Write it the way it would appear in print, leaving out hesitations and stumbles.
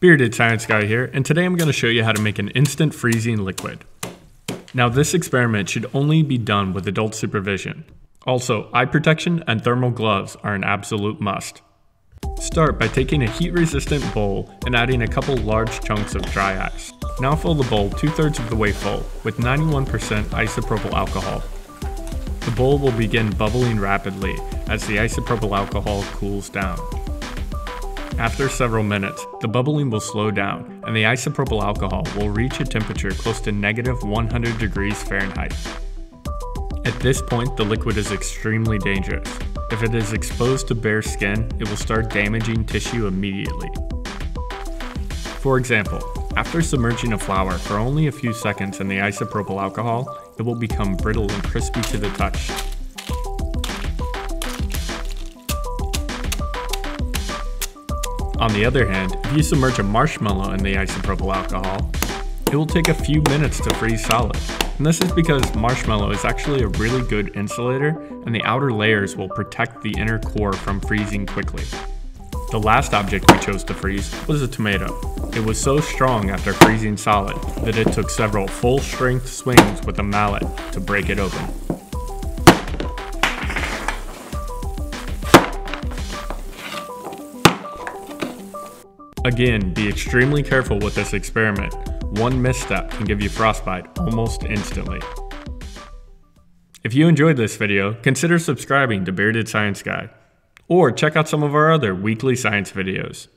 Bearded Science Guy here, and today I'm going to show you how to make an instant freezing liquid. Now this experiment should only be done with adult supervision. Also, eye protection and thermal gloves are an absolute must. Start by taking a heat-resistant bowl and adding a couple large chunks of dry ice. Now fill the bowl 2/3 of the way full with 91% isopropyl alcohol. The bowl will begin bubbling rapidly as the isopropyl alcohol cools down. After several minutes, the bubbling will slow down and the isopropyl alcohol will reach a temperature close to -100 degrees Fahrenheit. At this point, the liquid is extremely dangerous. If it is exposed to bare skin, it will start damaging tissue immediately. For example, after submerging a flour for only a few seconds in the isopropyl alcohol, it will become brittle and crispy to the touch. On the other hand, if you submerge a marshmallow in the isopropyl alcohol, it will take a few minutes to freeze solid. And this is because marshmallow is actually a really good insulator, and the outer layers will protect the inner core from freezing quickly. The last object we chose to freeze was a tomato. It was so strong after freezing solid that it took several full-strength swings with a mallet to break it open. Again, be extremely careful with this experiment. One misstep can give you frostbite almost instantly. If you enjoyed this video, consider subscribing to Bearded Science Guy, or check out some of our other weekly science videos.